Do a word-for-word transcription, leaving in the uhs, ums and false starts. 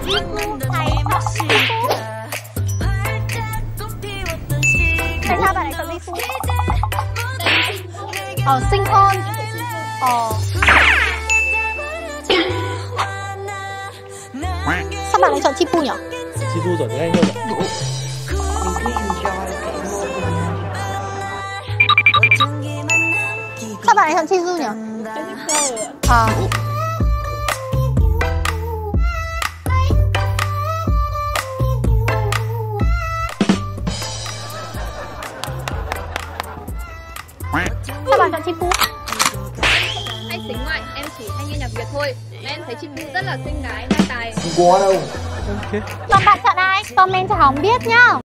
Chi Phu thầy họ Chi Phu. Tại sao bạn lại chọn Chi Phu? Ờ, xinh hơn. Ờ. Sao bạn lại chọn Chi Phu nhỉ? Chi Phu giỏi tiếng Anh hơn ạ. Sao bạn lại chọn Chi Du nhỉ? À. Sao bạn chọn Chi Phu? Anh tính ngoại, em chỉ hay nghe nhạc Việt thôi. Em thấy Chi Phu rất là xinh gái, ngai tài. Không có đâu. Ok. Còn bạn chọn ai? Comment cho Hồng biết nhá.